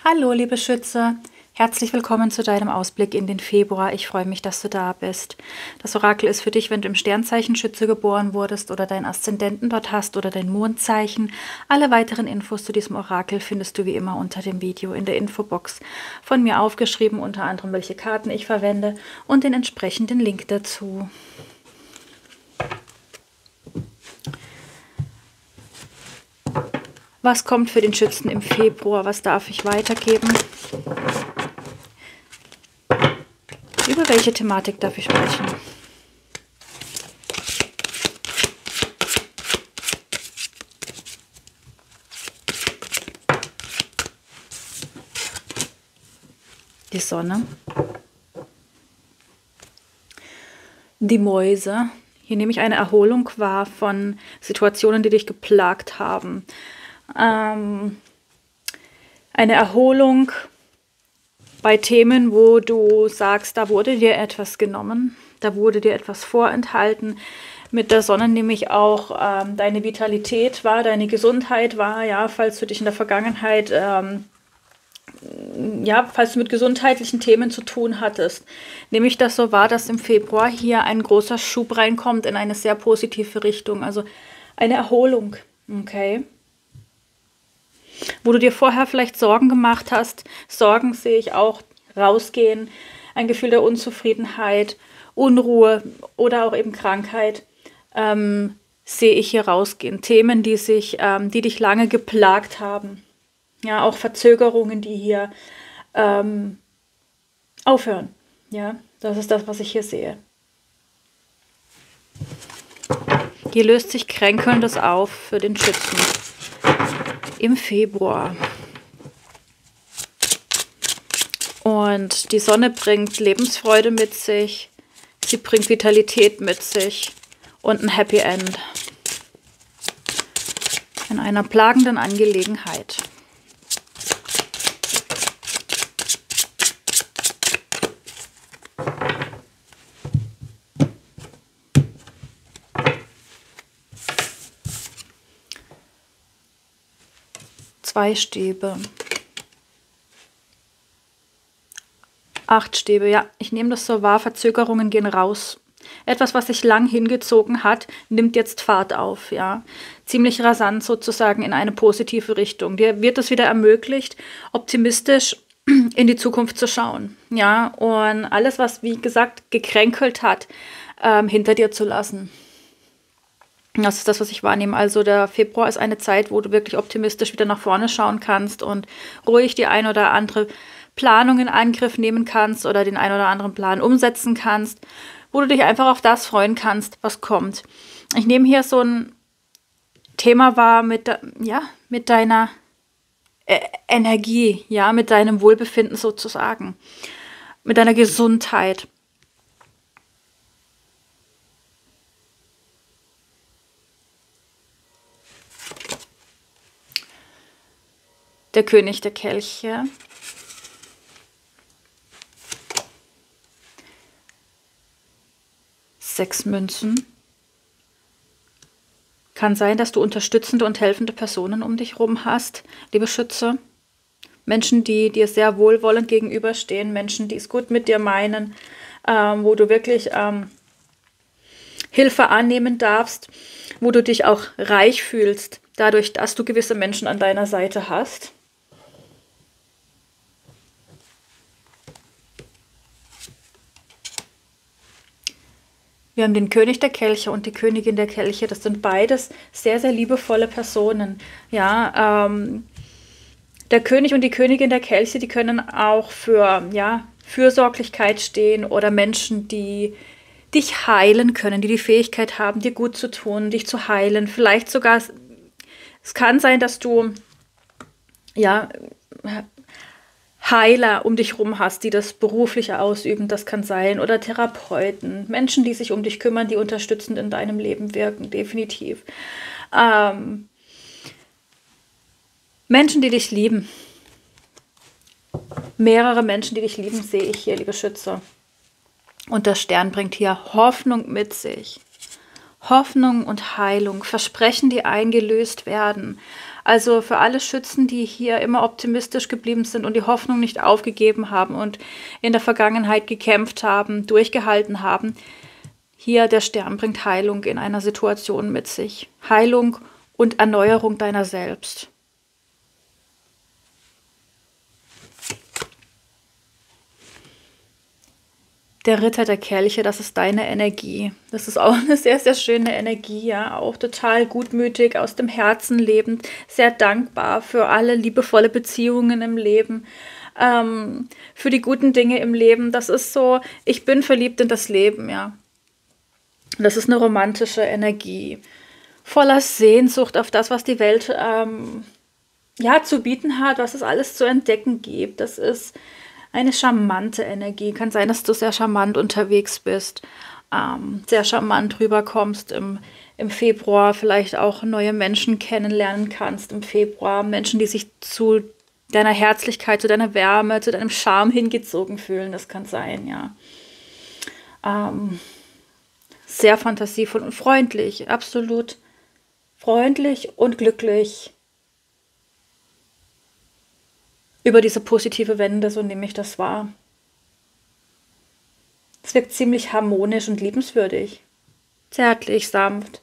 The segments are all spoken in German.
Hallo, liebe Schütze. Herzlich willkommen zu deinem Ausblick in den Februar. Ich freue mich, dass du da bist. Das Orakel ist für dich, wenn du im Sternzeichen Schütze geboren wurdest oder deinen Aszendenten dort hast oder dein Mondzeichen. Alle weiteren Infos zu diesem Orakel findest du wie immer unter dem Video in der Infobox. Von mir aufgeschrieben, unter anderem welche Karten ich verwende und den entsprechenden Link dazu. Was kommt für den Schützen im Februar? Was darf ich weitergeben? Über welche Thematik darf ich sprechen? Die Sonne. Die Mäuse. Hier nehme ich eine Erholung wahr von Situationen, die dich geplagt haben. Eine Erholung bei Themen, wo du sagst, da wurde dir etwas genommen, da wurde dir etwas vorenthalten. Mit der Sonne nehme ich auch deine Vitalität wahr, deine Gesundheit wahr, ja, falls du dich in der Vergangenheit, falls du mit gesundheitlichen Themen zu tun hattest, nehme ich das so wahr, dass im Februar hier ein großer Schub reinkommt in eine sehr positive Richtung, also eine Erholung, okay? Wo du dir vorher vielleicht Sorgen gemacht hast, Sorgen sehe ich auch rausgehen, ein Gefühl der Unzufriedenheit, Unruhe oder auch eben Krankheit sehe ich hier rausgehen. Themen, die dich lange geplagt haben. Ja, auch Verzögerungen, die hier aufhören. Ja, das ist das, was ich hier sehe. Hier löst sich Kränkelndes auf für den Schützen. Im Februar. Und die Sonne bringt Lebensfreude mit sich, sie bringt Vitalität mit sich und ein Happy End in einer plagenden Angelegenheit. Zwei Stäbe. 8 Stäbe, ja, ich nehme das so wahr, Verzögerungen gehen raus. Etwas, was sich lang hingezogen hat, nimmt jetzt Fahrt auf, ja. Ziemlich rasant sozusagen in eine positive Richtung. Dir wird es wieder ermöglicht, optimistisch in die Zukunft zu schauen, ja. Und alles, was, wie gesagt, gekränkelt hat, hinter dir zu lassen. Das ist das, was ich wahrnehme. Also der Februar ist eine Zeit, wo du wirklich optimistisch wieder nach vorne schauen kannst und ruhig die ein oder andere Planung in Angriff nehmen kannst oder den ein oder anderen Plan umsetzen kannst, wo du dich einfach auf das freuen kannst, was kommt. Ich nehme hier so ein Thema wahr mit deiner Energie, ja, mit deinem Wohlbefinden sozusagen, mit deiner Gesundheit. Der König der Kelche. Sechs Münzen. Kann sein, dass du unterstützende und helfende Personen um dich herum hast, liebe Schütze. Menschen, die dir sehr wohlwollend gegenüberstehen, Menschen, die es gut mit dir meinen, wo du wirklich Hilfe annehmen darfst, wo du dich auch reich fühlst, dadurch, dass du gewisse Menschen an deiner Seite hast. Wir haben den König der Kelche und die Königin der Kelche. Das sind beides sehr, sehr liebevolle Personen. Ja, der König und die Königin der Kelche, die können auch für Fürsorglichkeit stehen oder Menschen, die dich heilen können, die die Fähigkeit haben, dir gut zu tun, dich zu heilen. Vielleicht sogar, es kann sein, dass du Heiler um dich herum hast, die das beruflich ausüben, das kann sein, oder Therapeuten, Menschen, die sich um dich kümmern, die unterstützend in deinem Leben wirken, definitiv. Menschen, die dich lieben. Mehrere Menschen, die dich lieben, sehe ich hier, liebe Schütze. Und der Stern bringt hier Hoffnung mit sich. Hoffnung und Heilung, Versprechen, die eingelöst werden. Also für alle Schützen, die hier immer optimistisch geblieben sind und die Hoffnung nicht aufgegeben haben und in der Vergangenheit gekämpft haben, durchgehalten haben, hier der Stern bringt Heilung in einer Situation mit sich. Heilung und Erneuerung deiner selbst. Der Ritter der Kelche, das ist deine Energie. Das ist auch eine sehr, sehr schöne Energie, ja. Auch total gutmütig, aus dem Herzen lebend, sehr dankbar für alle liebevolle Beziehungen im Leben, für die guten Dinge im Leben. Das ist so, ich bin verliebt in das Leben, ja. Das ist eine romantische Energie, voller Sehnsucht auf das, was die Welt ja, zu bieten hat, was es alles zu entdecken gibt. Das ist eine charmante Energie. Kann sein, dass du sehr charmant unterwegs bist, sehr charmant rüberkommst im Februar, vielleicht auch neue Menschen kennenlernen kannst im Februar. Menschen, die sich zu deiner Herzlichkeit, zu deiner Wärme, zu deinem Charme hingezogen fühlen. Das kann sein, ja. Sehr fantasievoll und freundlich, absolut freundlich und glücklich. Über diese positive Wende, so nehme ich das wahr. Es wirkt ziemlich harmonisch und liebenswürdig. Zärtlich, sanft.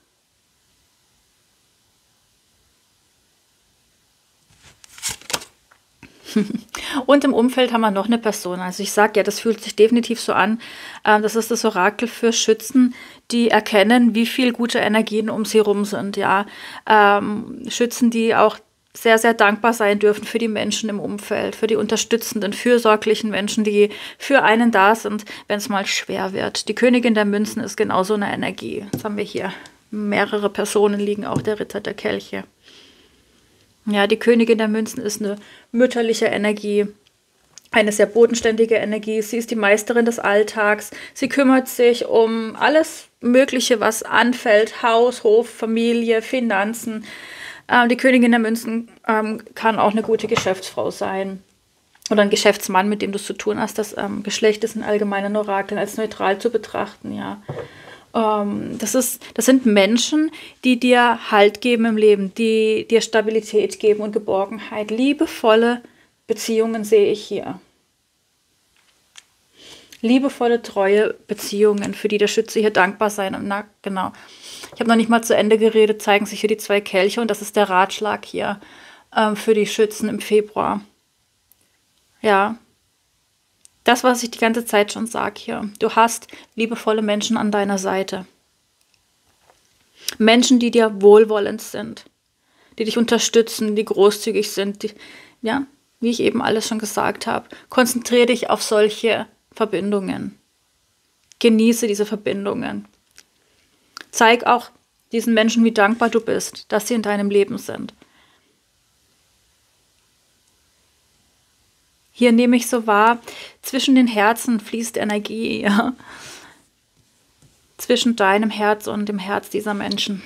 Und im Umfeld haben wir noch eine Person. Also ich sage ja, das fühlt sich definitiv so an. Das ist das Orakel für Schützen, die erkennen, wie viel gute Energien um sie rum sind. Ja, Schützen, die auch sehr, sehr dankbar sein dürfen für die Menschen im Umfeld, für die unterstützenden, fürsorglichen Menschen, die für einen da sind, wenn es mal schwer wird. Die Königin der Münzen ist genauso eine Energie. Jetzt haben wir hier mehrere Personen liegen, auch der Ritter der Kelche. Ja, die Königin der Münzen ist eine mütterliche Energie, eine sehr bodenständige Energie. Sie ist die Meisterin des Alltags. Sie kümmert sich um alles Mögliche, was anfällt. Haus, Hof, Familie, Finanzen. Die Königin der Münzen kann auch eine gute Geschäftsfrau sein. Oder ein Geschäftsmann, mit dem du es zu tun hast. Das Geschlecht ist in allgemeinen Orakeln als neutral zu betrachten, ja. Das sind Menschen, die dir Halt geben im Leben, die dir Stabilität geben und Geborgenheit. Liebevolle Beziehungen sehe ich hier. Liebevolle, treue Beziehungen, für die der Schütze hier dankbar sein. Na, genau. Ich habe noch nicht mal zu Ende geredet, zeigen sich hier die 2 Kelche und das ist der Ratschlag hier für die Schützen im Februar. Ja, das, was ich die ganze Zeit schon sage hier. Du hast liebevolle Menschen an deiner Seite. Menschen, die dir wohlwollend sind, die dich unterstützen, die großzügig sind, die, ja, wie ich eben alles schon gesagt habe. Konzentriere dich auf solche Verbindungen. Genieße diese Verbindungen. Zeig auch diesen Menschen, wie dankbar du bist, dass sie in deinem Leben sind. Hier nehme ich so wahr, zwischen den Herzen fließt Energie, ja. Zwischen deinem Herz und dem Herz dieser Menschen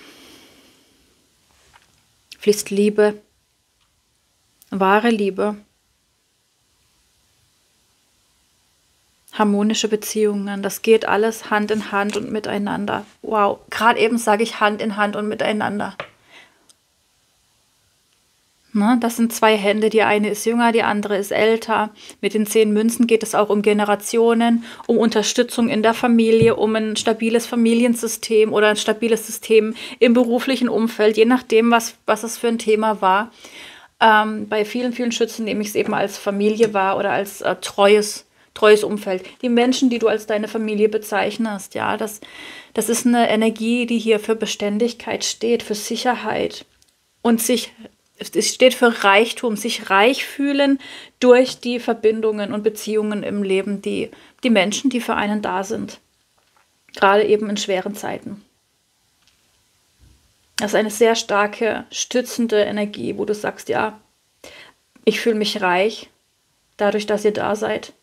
fließt Liebe, wahre Liebe, harmonische Beziehungen. Das geht alles Hand in Hand und miteinander. Wow, gerade eben sage ich Hand in Hand und miteinander. Ne, das sind 2 Hände, die eine ist jünger, die andere ist älter. Mit den 10 Münzen geht es auch um Generationen, um Unterstützung in der Familie, um ein stabiles Familiensystem oder ein stabiles System im beruflichen Umfeld, je nachdem, was es für ein Thema war. Bei vielen, vielen Schützen nehme ich es eben als Familie wahr oder als treues Umfeld. Die Menschen, die du als deine Familie bezeichnest, ja, das ist eine Energie, die hier für Beständigkeit steht, für Sicherheit und es steht für Reichtum, sich reich fühlen durch die Verbindungen und Beziehungen im Leben, die Menschen, die für einen da sind. Gerade eben in schweren Zeiten. Das ist eine sehr starke, stützende Energie, wo du sagst, ja, ich fühle mich reich, dadurch, dass ihr da seid.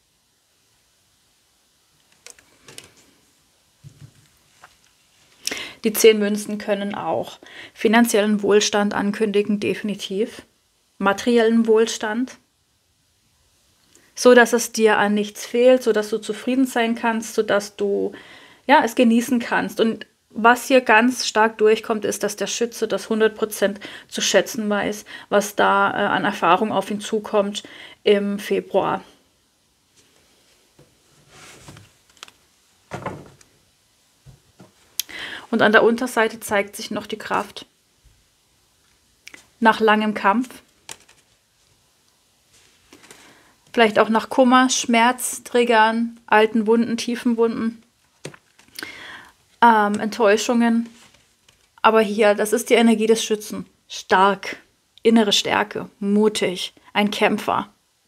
Die 10 Münzen können auch finanziellen Wohlstand ankündigen, definitiv. Materiellen Wohlstand. So, dass es dir an nichts fehlt, so dass du zufrieden sein kannst, so dass du ja, es genießen kannst. Und Was hier ganz stark durchkommt, ist, dass der Schütze das 100% zu schätzen weiß, was da an Erfahrung auf ihn zukommt im Februar. Und an der Unterseite zeigt sich noch die Kraft. Nach langem Kampf. Vielleicht auch nach Kummer, Schmerz, Triggern, alten Wunden, tiefen Wunden, Enttäuschungen. Aber hier, das ist die Energie des Schützen. Stark, innere Stärke, mutig, ein Kämpfer.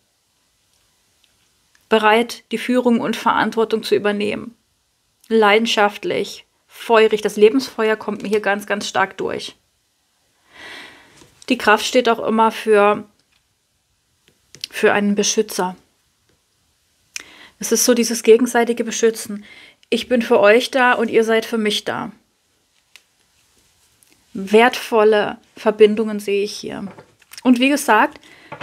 Bereit, die Führung und Verantwortung zu übernehmen. Leidenschaftlich, feurig. Das Lebensfeuer kommt mir hier ganz, ganz stark durch. Die Kraft steht auch immer für einen Beschützer. Es ist so dieses gegenseitige Beschützen. Ich bin für euch da und ihr seid für mich da. Wertvolle Verbindungen sehe ich hier. Und wie gesagt,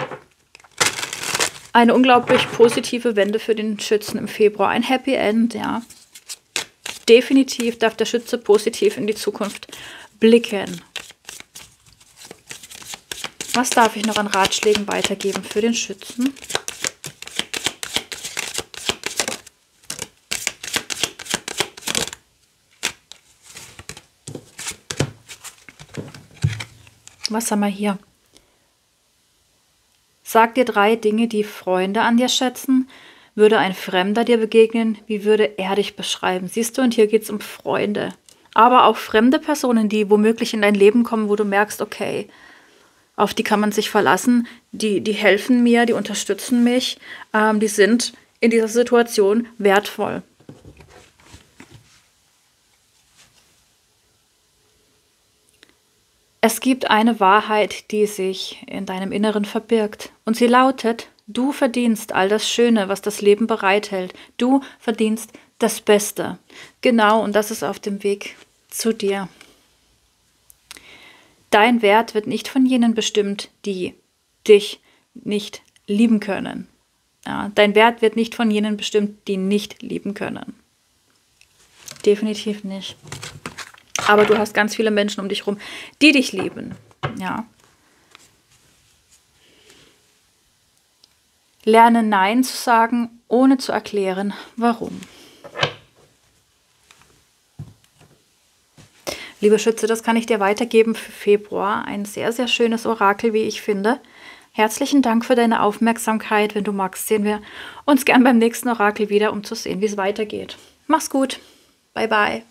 eine unglaublich positive Wende für den Schützen im Februar. Ein Happy End, ja. Definitiv darf der Schütze positiv in die Zukunft blicken. Was darf ich noch an Ratschlägen weitergeben für den Schützen? Was haben wir hier? Sag dir 3 Dinge, die Freunde an dir schätzen. Würde ein Fremder dir begegnen, wie würde er dich beschreiben? Siehst du, und hier geht es um Freunde. Aber auch fremde Personen, die womöglich in dein Leben kommen, wo du merkst, okay, auf die kann man sich verlassen, die helfen mir, die unterstützen mich, die sind in dieser Situation wertvoll. Es gibt eine Wahrheit, die sich in deinem Inneren verbirgt. Und sie lautet, du verdienst all das Schöne, was das Leben bereithält. Du verdienst das Beste. Genau, und das ist auf dem Weg zu dir. Dein Wert wird nicht von jenen bestimmt, die dich nicht lieben können. Ja, dein Wert wird nicht von jenen bestimmt, die nicht lieben können. Definitiv nicht. Aber du hast ganz viele Menschen um dich herum, die dich lieben. Ja. Lerne Nein zu sagen, ohne zu erklären, warum. Liebe Schütze, das kann ich dir weitergeben für Februar. Ein sehr, sehr schönes Orakel, wie ich finde. Herzlichen Dank für deine Aufmerksamkeit. Wenn du magst, sehen wir uns gern beim nächsten Orakel wieder, um zu sehen, wie es weitergeht. Mach's gut. Bye, bye.